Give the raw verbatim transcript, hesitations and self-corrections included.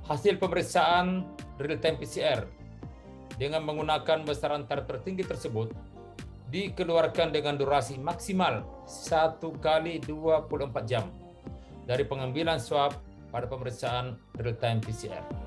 Hasil pemeriksaan real-time P C R dengan menggunakan besaran taraf tertinggi tersebut dikeluarkan dengan durasi maksimal satu kali dua puluh empat jam dari pengambilan swab pada pemeriksaan real-time P C R.